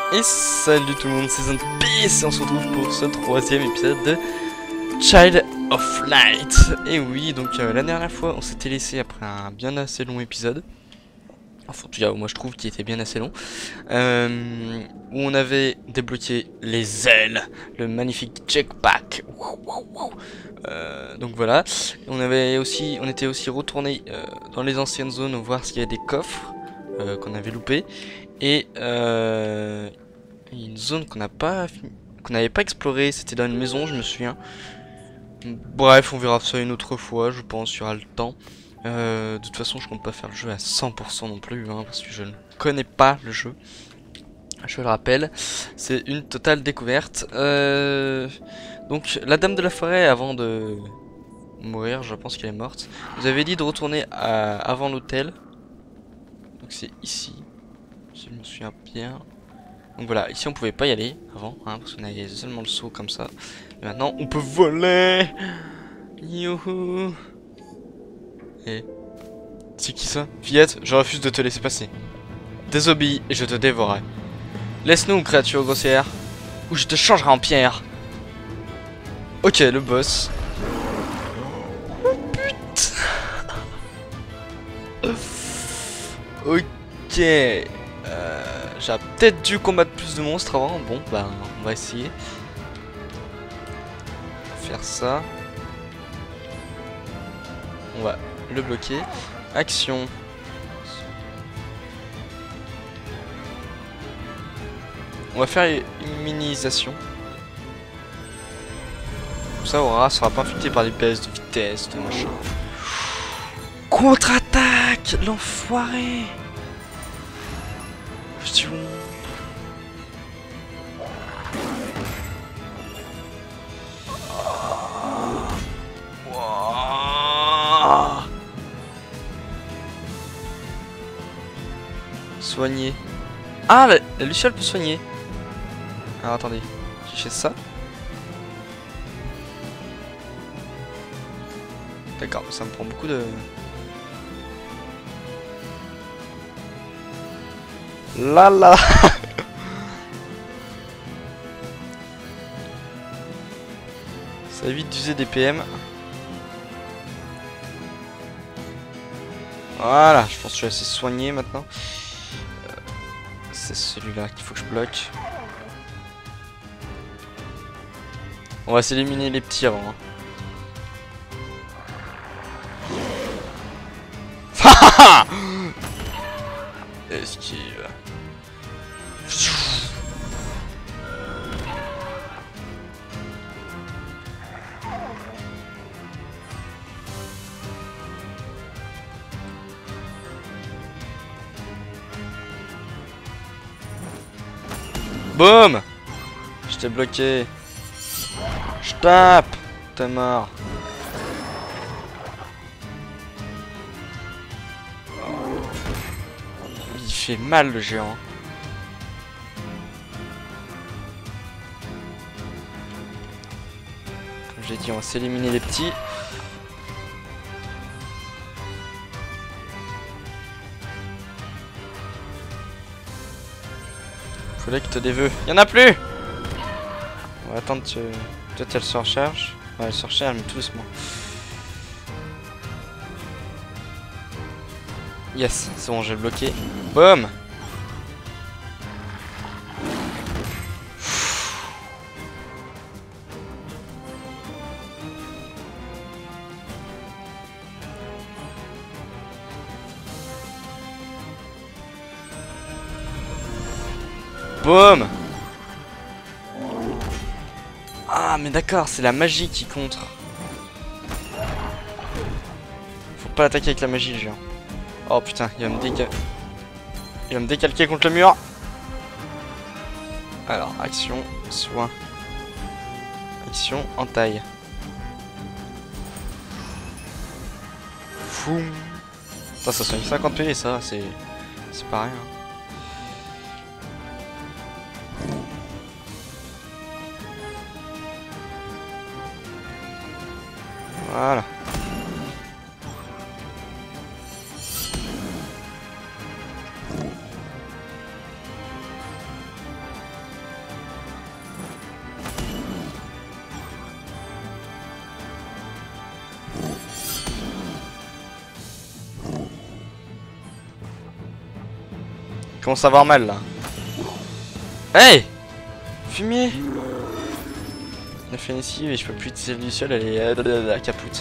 Et salut tout le monde, c'est Peace et on se retrouve pour ce troisième épisode de Child of Light. Et oui, donc la dernière fois on s'était laissé après un bien assez long épisode. Enfin en tout cas moi je trouve qu'il était bien assez long. Où on avait débloqué les ailes, le magnifique jetpack. Donc voilà, on était aussi retourné dans les anciennes zones voir s'il y avait des coffres qu'on avait loupés. Et une zone qu'on n'avait pas explorée, c'était dans une maison, je me souviens. Bref, on verra ça une autre fois, je pense, il y aura le temps. De toute façon, je compte pas faire le jeu à 100% non plus, hein, parce que je ne connais pas le jeu. Je le rappelle, c'est une totale découverte. Donc, la dame de la forêt, avant de mourir, je pense qu'elle est morte, vous avez dit de retourner avant l'hôtel. Donc c'est ici, si je me souviens bien. Donc voilà, ici on pouvait pas y aller avant, hein, parce qu'on avait seulement le saut comme ça. Et maintenant on peut voler. Youhou. Et c'est qui ça? Fillette, je refuse de te laisser passer. Désobéis et je te dévorerai. Laisse-nous, créature grossière, ou je te changerai en pierre. Ok, le boss. Oh putain. Ok. J'aurais peut-être dû combattre plus de monstres avant. Bon, bah, on va essayer. Faire ça. On va le bloquer. Action. On va faire une minimisation. Comme ça, Aura sera pas infecté par des baisses de vitesse, de machin. Contre-attaque, l'enfoiré. Soigner. Ah, la luciole peut soigner. Alors attendez, j'ai fait ça. D'accord, ça me prend beaucoup de... Là là. Ça évite d'user des PM. Voilà, je pense que je suis assez soigné maintenant. C'est celui-là qu'il faut que je bloque. On va s'éliminer les petits avant. Hein. Esquive. Boum. Je t'ai bloqué. Je tape. T'es mort. Il fait mal le géant. Comme j'ai dit, on va s'éliminer les petits. Collecte des vœux. Il y en a plus. On va attendre que... Peut-être elle se recharge. Ouais, elle se recharge, mais tout doucement. Yes, c'est bon, j'ai bloqué. Boum. Boum. Ah mais d'accord, c'est la magie qui contre. Faut pas l'attaquer avec la magie le géant. Oh putain, il va me décalquer contre le mur. Alors, action, soin. Action, entaille. Fou. Ça soigne 50 PV, ça, c'est pas rien. Voilà. commence à avoir mal là. Hey! Fumier! La fénicie, et je peux plus utiliser le luciole, elle est la capoute.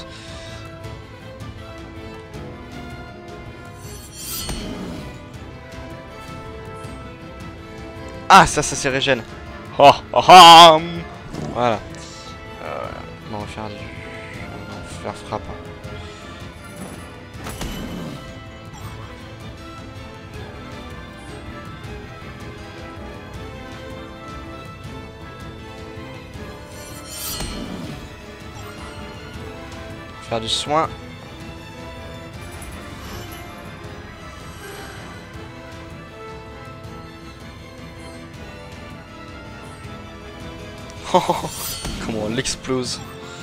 Ah, ça c'est régène. Oh, oh, oh, voilà. On va faire du... On va faire frappe. Faire du soin. Comment on l'explose.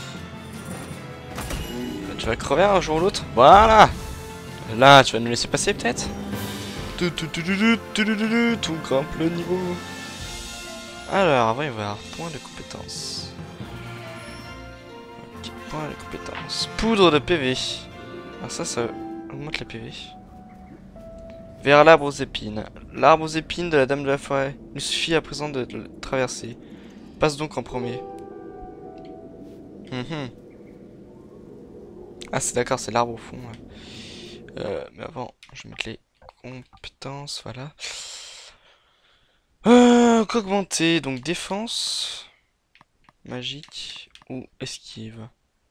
Tu vas crever un jour ou l'autre. Voilà. Là, tu vas nous laisser passer peut-être. Tout grimpe le niveau. Alors, avant, il va y avoir point de compétence. Ok, point de compétence. Poudre de PV. Alors ça augmente les PV. Vers l'arbre aux épines. L'arbre aux épines de la Dame de la Forêt. Il suffit à présent de le traverser. Passe donc en premier. Ah c'est d'accord, c'est l'arbre au fond. Ouais. Mais avant, je vais mettre les compétences, voilà. Qu'augmenter, donc défense, magique ou esquive.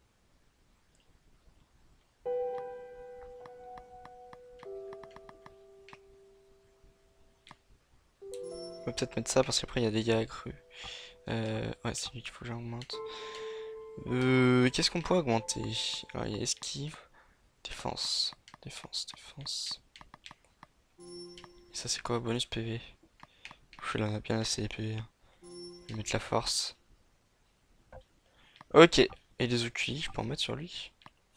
On va peut-être mettre ça parce qu'après il y a des dégâts accrus. Ouais, c'est lui qu'il faut que j'augmente. Qu'est-ce qu'on peut augmenter? Alors, il y a esquive, défense, défense. Et ça, c'est quoi? Bonus PV. Il en a bien assez les PV. Je vais mettre la force. Ok. Et les oculis, je peux en mettre sur lui?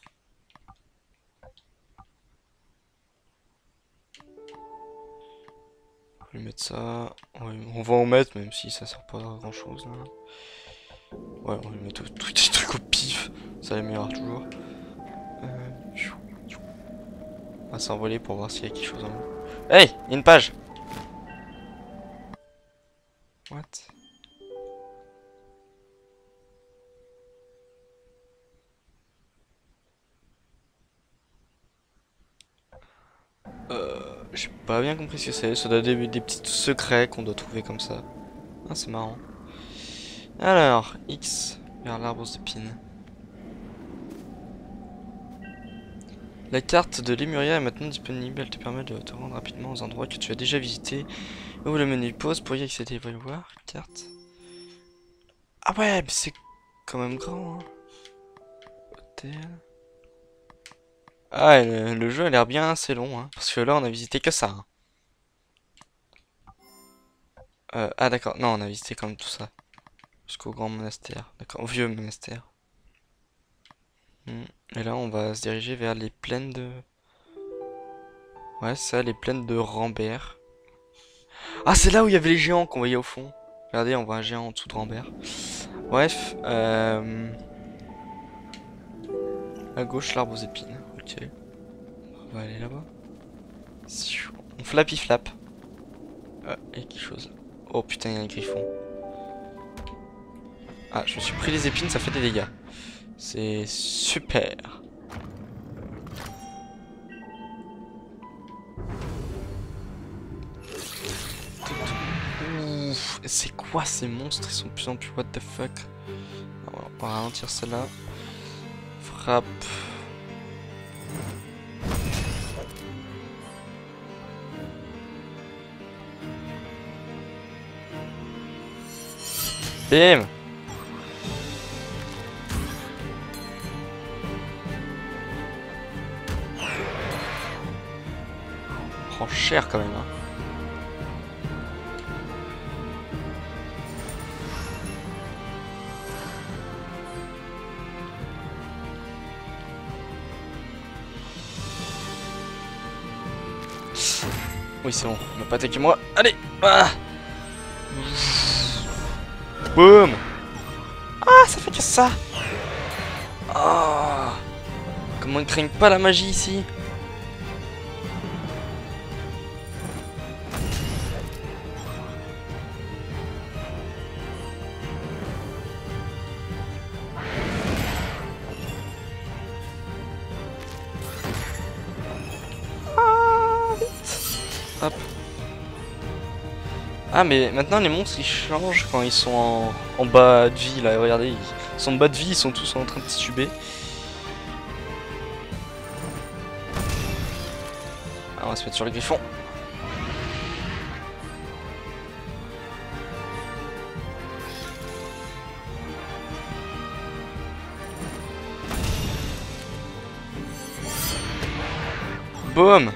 On va lui mettre ça. On va en mettre, même si ça sert pas à grand chose là. Ouais, on va lui mettre tous les trucs au pif. Ça l'améliore toujours. On va s'envoler pour voir s'il y a quelque chose en haut. Hey! Il y a une page! What? J'ai pas bien compris ce que c'est. Ça doit être des petits secrets qu'on doit trouver comme ça. Ah, c'est marrant. Alors, X vers l'arbre aux épines. La carte de Lemuria est maintenant disponible. Elle te permet de te rendre rapidement aux endroits que tu as déjà visités. Ouvre le menu pause pour y accéder. Voyons voir. Carte. Ah ouais, mais c'est quand même grand. Hein. Hôtel. Ah, le jeu a l'air bien assez long. Hein, parce que là, on a visité que ça. Hein. Ah d'accord, non, on a visité quand même tout ça. Jusqu'au grand monastère. D'accord, au vieux monastère. Et là, on va se diriger vers les plaines de... Ouais, ça, les plaines de Rambert. Ah, c'est là où il y avait les géants qu'on voyait au fond. Regardez, on voit un géant en dessous de Rambert. Bref, à gauche, l'arbre aux épines. Ok. On va aller là-bas. On flappy flap. Ah, il y a quelque chose. Oh putain, il y a un griffon. Ah, je me suis pris les épines, ça fait des dégâts. C'est super. C'est quoi ces monstres? Ils sont de plus en plus what the fuck. Alors, on va ralentir celle-là. Frappe. Bim. Prend cher quand même. Hein. Oui, c'est bon, on n'a pas attaqué moi. Allez, ah. Boum. Ah, ça fait que ça. Ah. Comment ils craignent pas la magie ici? Ah, mais maintenant les monstres ils changent quand ils sont en bas de vie là. Regardez, ils sont en bas de vie, ils sont tous en train de tituber. Ah, on va se mettre sur le griffon. Boum.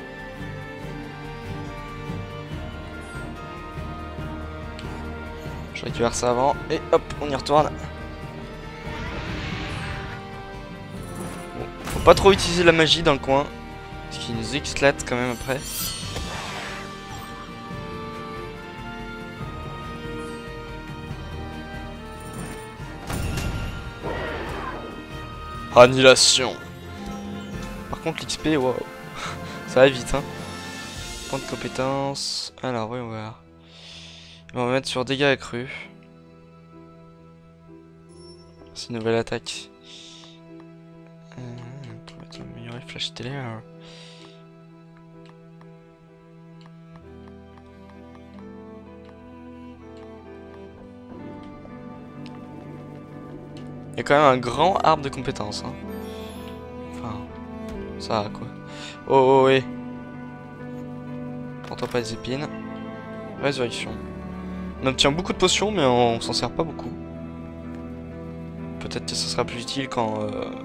Je récupère ça avant et hop, on y retourne. Bon, faut pas trop utiliser la magie dans le coin, parce qu'il nous éclate quand même après. Annihilation. Par contre l'XP, waouh, ça va vite hein. Point de compétence. Alors voyons voir. On va mettre sur dégâts accrus. C'est une nouvelle attaque. On va améliorer flash télé. Alors. Il y a quand même un grand arbre de compétences. Hein. Enfin, ça va quoi. Oh, oh, ouais. Prends-toi pas des épines. Résurrection. On obtient beaucoup de potions, mais on s'en sert pas beaucoup. Peut-être que ce sera plus utile quand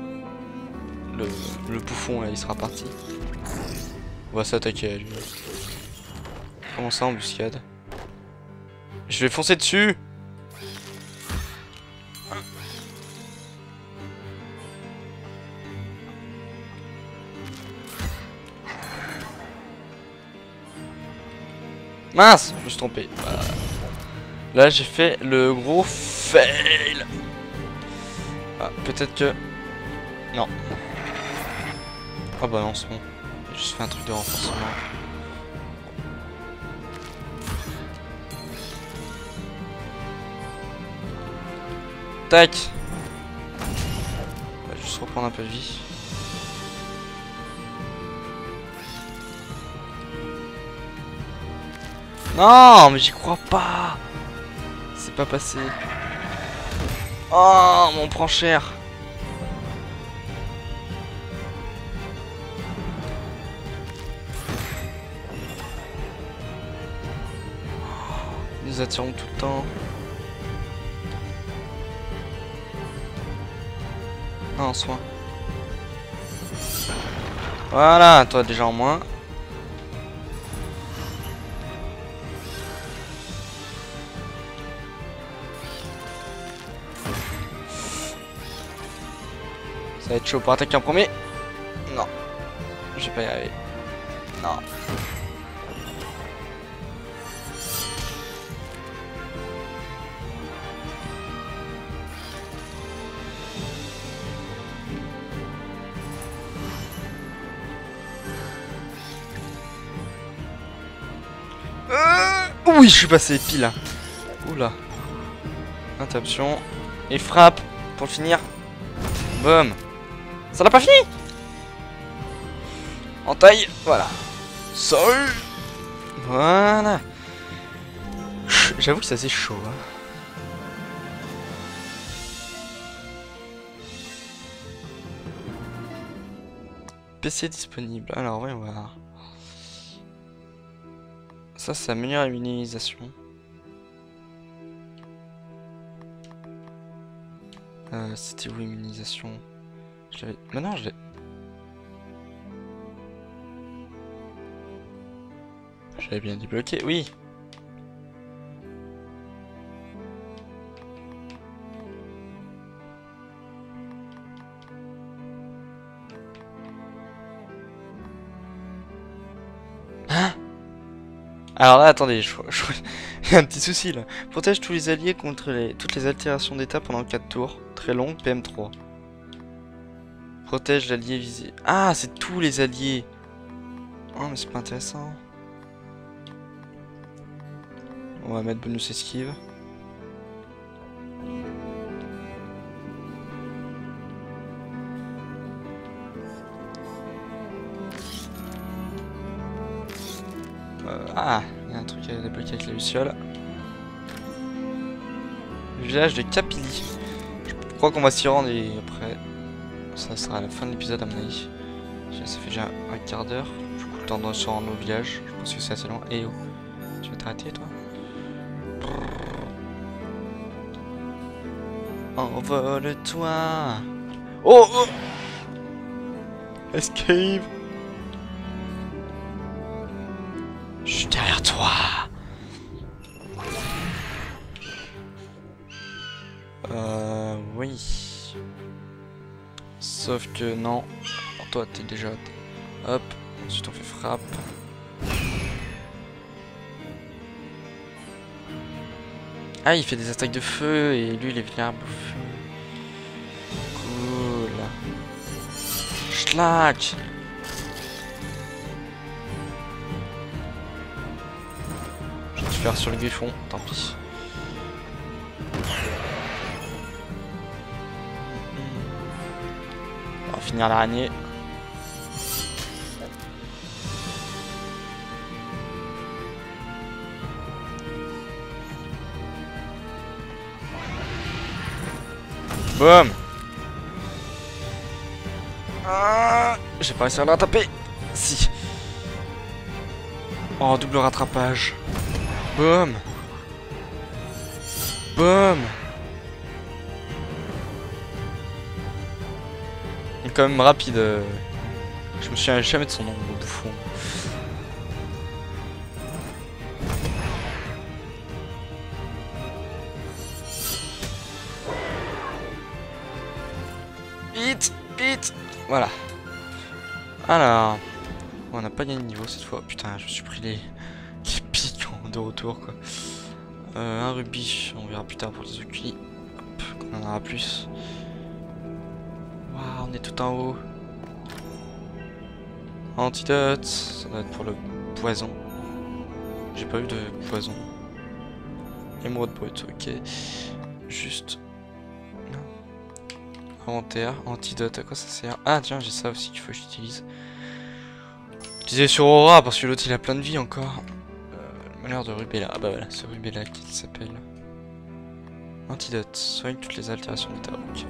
le bouffon là, il sera parti. On va s'attaquer à lui. Comment ça, embuscade? Je vais foncer dessus! Mince! Je me suis trompé. Voilà. Là, j'ai fait le gros fail! Ah, peut-être que... Non. Ah bah non, c'est bon. J'ai juste fait un truc de renforcement. Tac! On va juste reprendre un peu de vie. Non, mais j'y crois pas! C'est pas passé. Oh, on prend cher! Nous attirons tout le temps. Non, soin. Voilà, toi déjà en moins. Ça va être chaud pour attaquer en premier. Non. Je vais pas y arriver. Non. Oui, je suis passé pile. Oula. Interruption. Et frappe pour le finir. Boum. Ça n'a pas fini. En taille. Voilà. Salut. Voilà. J'avoue que c'est assez chaud. Hein. PC disponible. Alors, voyons voir. Ça, c'est meilleure immunisation. C'était où immunisation? Je l'avais. Mais non, je l'ai. J'avais bien débloqué, oui. Hein? Alors là, attendez, il y a un petit souci là. Protège tous les alliés contre toutes les altérations d'état pendant 4 tours. Très long, PM3. Protège l'allié visé. Ah, c'est tous les alliés. Oh, mais c'est pas intéressant. On va mettre bonus esquive. Ah, il y a un truc à débloquer. attaquer avec la luciole. Le village de Capili. Je crois qu'on va s'y rendre et après ça sera à la fin de l'épisode à mon avis. Ça fait déjà un quart d'heure. Du coup le temps de se rendre au village. Je pense que c'est assez long. Et oh, tu vas t'arrêter toi? Envole-toi. Oh, oh. Escape. Je suis derrière toi. Oui. Sauf que non. Toi, t'es déjà... Hop. Ensuite, on fait frappe. Ah, il fait des attaques de feu et lui, il est vulnérable au feu. Cool. Schlag. Je vais te faire sur le griffon, tant pis. On va finir l'araignée. Boum. Ah, j'ai pas réussi à le rattraper. Si. Oh, double rattrapage. Boum. Boum. Il est quand même rapide. Je me souviens jamais de son nom, le bouffon. Vite, vite. Voilà. Alors, on n'a pas gagné de niveau cette fois. Putain, je me suis pris les pics de retour quoi. Un rubis, on verra plus tard pour les oculi. Hop, qu'on en aura plus. Waouh, on est tout en haut. Antidote, ça doit être pour le poison. J'ai pas eu de poison. Émeraude brute, ok. Juste. Inventaire, antidote, à quoi ça sert? Ah tiens, j'ai ça aussi qu'il faut que j'utilise. Utiliser sur Aura parce que l'autre il a plein de vie encore. Le malheur de Rubella. Ah bah voilà, c'est Rubella qui s'appelle. Antidote, soigne toutes les altérations d'état. Ok.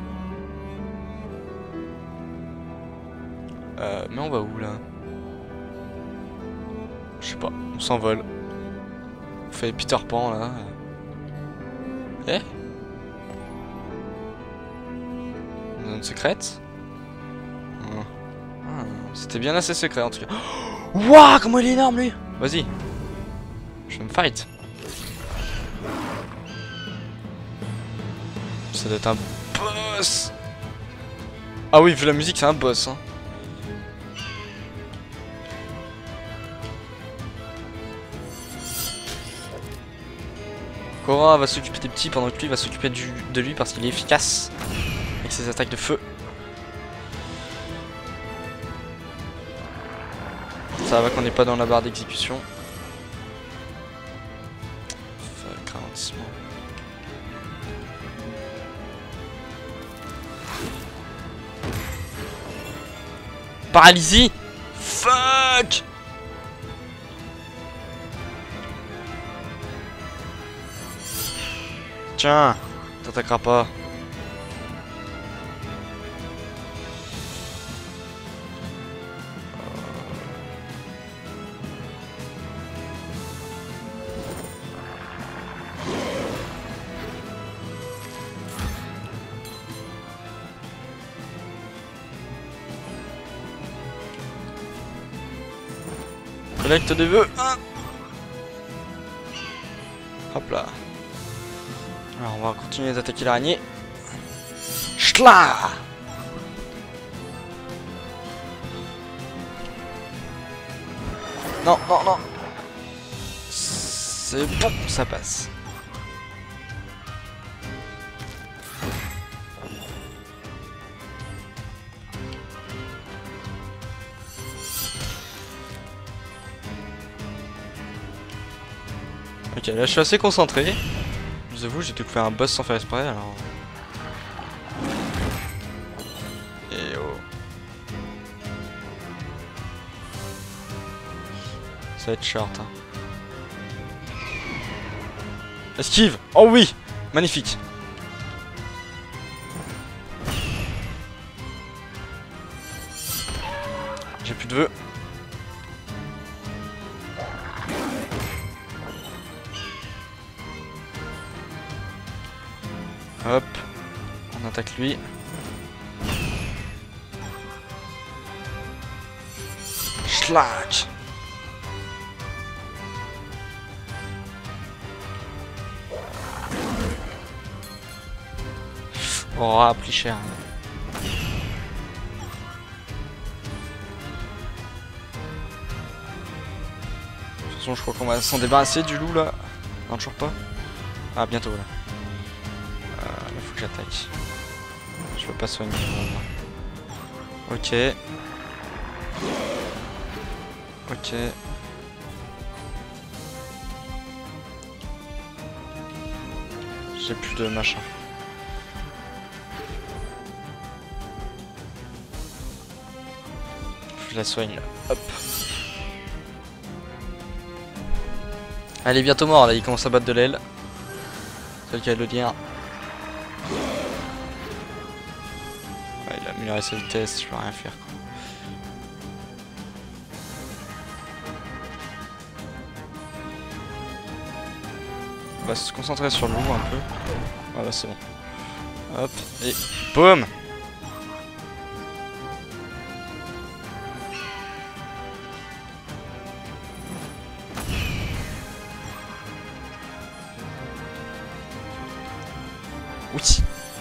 Mais on va où là? Je sais pas, on s'envole. On fait Peter Pan là. Eh? Une zone secrète? Ah, c'était bien assez secret en tout cas. Wouah, comment il est énorme lui! Vas-y. Je vais me fight. Ça doit être un boss. Ah oui, vu la musique, c'est un boss. Hein. Cora va s'occuper des petits pendant que lui va s'occuper de lui parce qu'il est efficace avec ses attaques de feu. Ça va qu'on n'est pas dans la barre d'exécution. Ralentissement. Paralysie. Fuck. Tiens, t'attaqueras pas. Collecte des vœux. Ah. Hop là. Alors on va continuer d'attaquer l'araignée. Schla. Non, non, non. C'est bon, ça passe. Ok, là je suis assez concentré. Je vous avoue, j'ai découvert un boss sans faire exprès alors. Et oh. Ça va être short. Hein. Esquive. Oh oui. Magnifique. J'ai plus de vœux. Hop. On attaque lui. Schlag. Oh, plus cher. De toute façon, je crois qu'on va s'en débarrasser du loup là. Non, toujours pas. Ah, bientôt là. Là, faut que j'attaque. Je peux pas soigner. Ok. Ok. J'ai plus de machin. Je la soigne là. Hop. Elle est bientôt mort là, il commence à battre de l'aile. C'est le cas de le dire. Ouais, il a amélioré sa vitesse, je peux rien faire quoi. On va se concentrer sur le loup un peu. Ah bah c'est bon. Hop, et boum. Oui.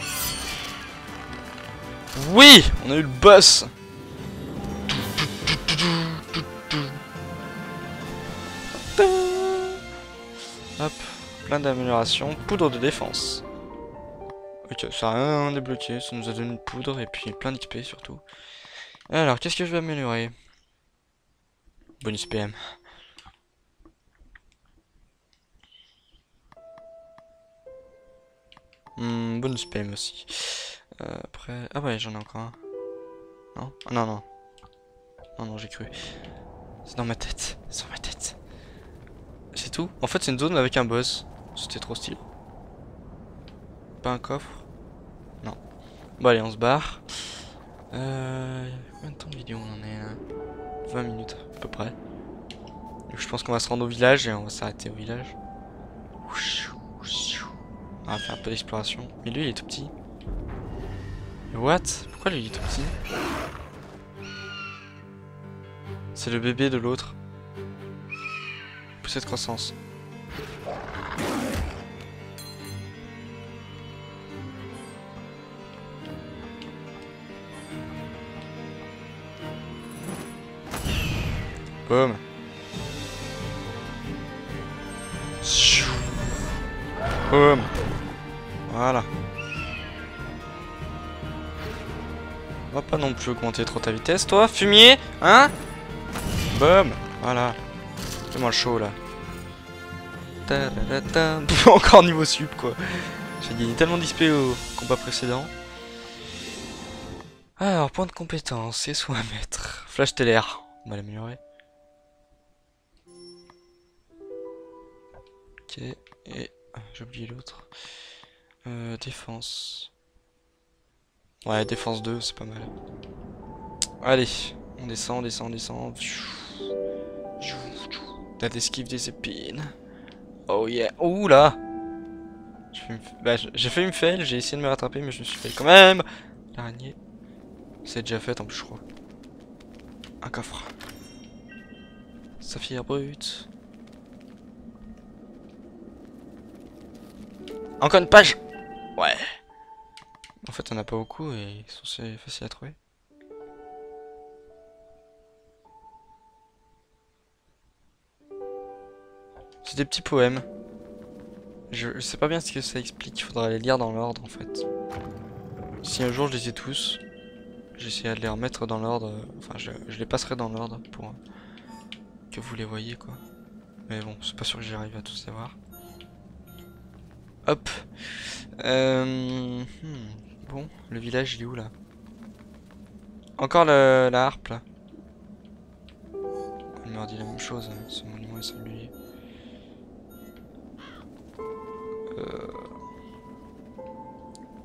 Oui, on a eu le boss. Hop, plein d'améliorations. Poudre de défense. Ok, ça a rien débloqué. Ça nous a donné une poudre et puis plein d'XP surtout. Alors, qu'est-ce que je vais améliorer? Bonus PM. Bonus PM aussi. Après... Ah ouais, j'en ai encore un. Non? Ah non, non. Non, non, j'ai cru. C'est dans ma tête. C'est dans ma tête. C'est tout? En fait, c'est une zone avec un boss. C'était trop stylé. Pas un coffre? Non. Bon, allez, on se barre. Combien de temps de vidéo on en est là? 20 minutes, à peu près. Je pense qu'on va se rendre au village et on va s'arrêter au village. On va faire un peu d'exploration. Mais lui, il est tout petit. What? Pourquoi lui, il est tout petit? C'est le bébé de l'autre. Poussée de croissance. Boum. Boum. Voilà. On va pas non plus augmenter trop ta vitesse, toi, fumier, hein? Boum. Voilà. Fais-moi le show, là. Encore niveau sup, quoi. J'ai gagné tellement d'XP au combat précédent. Alors, point de compétence, c'est soit à mettre. Flash stellaire, on va l'améliorer. Ok, et j'ai oublié l'autre. Défense. Ouais, défense 2, c'est pas mal. Allez, on descend, on descend, on descend. T'as d'esquive des épines. Oh yeah. Ouh là. J'ai fait une fail, j'ai essayé de me rattraper, mais je me suis fait quand même. L'araignée. C'est déjà fait en plus, je crois. Un coffre. Saphir brut. Encore une page. Ouais. En fait, on a pas beaucoup et ils sont assez faciles à trouver. C'est des petits poèmes. Je sais pas bien ce que ça explique, il faudra les lire dans l'ordre en fait. Si un jour je les ai tous, j'essaierai de les remettre dans l'ordre. Enfin, je les passerai dans l'ordre pour que vous les voyez quoi. Mais bon, c'est pas sûr que j'arrive à tous les voir. Hop. Bon, le village il est où là? Encore la harpe là. Il m'a dit la même chose, ce monument est singulier.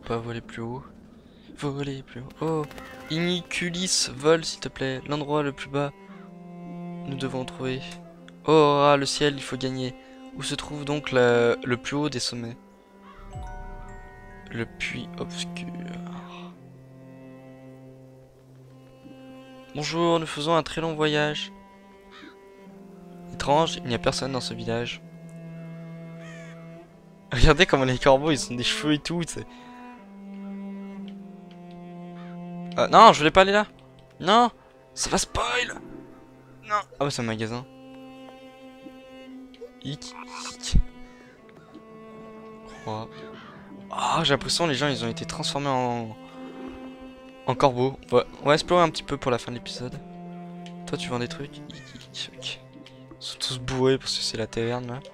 pas voler plus haut. Voler plus haut. Oh, Iniculis, vole s'il te plaît. L'endroit le plus bas. Nous devons trouver. Oh, ah, le ciel, il faut gagner. Où se trouve donc le plus haut des sommets? Le puits obscur. Bonjour, nous faisons un très long voyage. Étrange, il n'y a personne dans ce village. Regardez comment les corbeaux, ils ont des cheveux et tout, tu sais. Non, je voulais pas aller là. Non, ça va spoil. Non. Ah ouais, c'est un magasin. Hic. Croix. Ah, j'ai l'impression que les gens, ils ont été transformés en corbeaux. Ouais, on va explorer un petit peu pour la fin de l'épisode. Toi, tu vends des trucs? Ok. Ils sont tous bourrés parce que c'est la taverne là.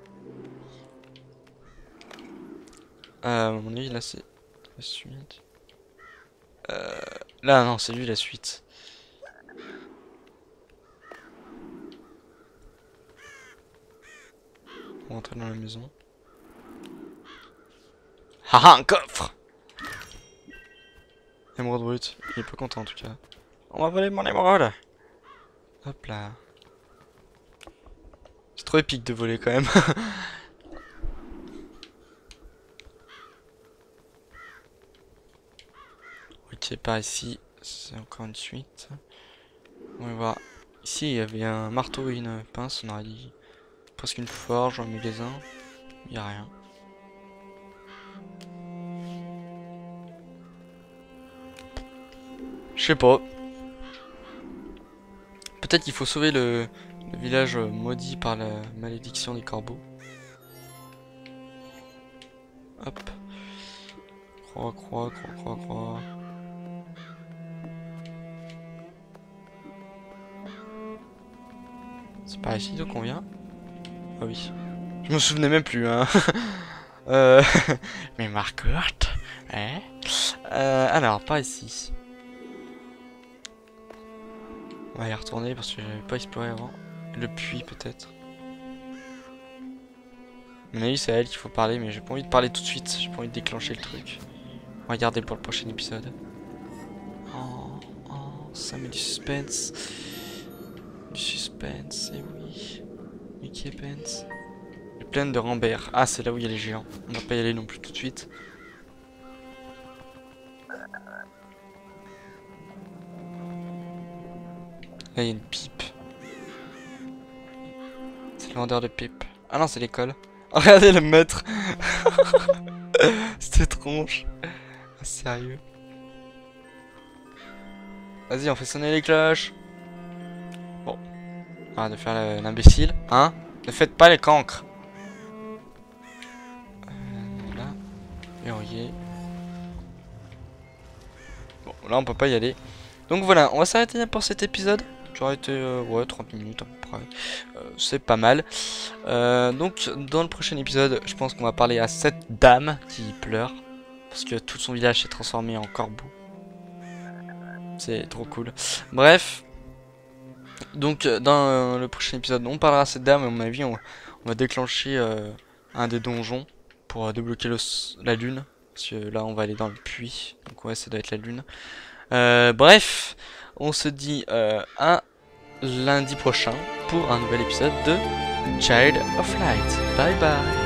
À mon avis, là c'est la suite. Là, non, c'est lui la suite. On va rentrer dans la maison. Haha, un coffre! Émeraude brute, il est pas content en tout cas. On va voler mon émeraude! Hop là. C'est trop épique de voler quand même. Ok, par ici, c'est encore une suite. On va voir. Ici, il y avait un marteau et une pince, on aurait dit presque une forge, un magasin. Il n'y a rien. Je sais pas. Peut-être qu'il faut sauver le village maudit par la malédiction des corbeaux. Hop. Croix. C'est par ici donc on vient. Ah oui. Je me souvenais même plus hein. Mais Marcourt, hein. Alors par ici. On va y retourner parce que j'avais pas exploré avant. Le puits peut-être. À mon avis c'est à elle qu'il faut parler mais j'ai pas envie de parler tout de suite. J'ai pas envie de déclencher le truc. On va garder pour le prochain épisode. Oh, ça met du suspense. Du suspense, et oui. Mickey Pence. Les plaines de Rambert. Ah, c'est là où il y a les géants. On va pas y aller non plus tout de suite. Là, il y a une pipe. C'est le vendeur de pipe. Ah non, c'est l'école. Oh, regardez le maître. C'était tronche. Ah, sérieux. Vas-y, on fait sonner les cloches. Bon. Arrête de faire l'imbécile. Hein? Ne faites pas les cancres. Là. Verrouillé. Bon, là, on peut pas y aller. Donc voilà, on va s'arrêter pour cet épisode. J'aurais été, ouais, 30 minutes à peu près. C'est pas mal. Donc, dans le prochain épisode, je pense qu'on va parler à cette dame qui pleure. Parce que tout son village s'est transformé en corbeau. C'est trop cool. Bref. Donc, dans le prochain épisode, on parlera à cette dame. Et à mon avis, on va déclencher un des donjons pour débloquer la lune. Parce que là, on va aller dans le puits. Donc, ouais, ça doit être la lune. Bref, on se dit à lundi prochain pour un nouvel épisode de Child of Light. Bye bye.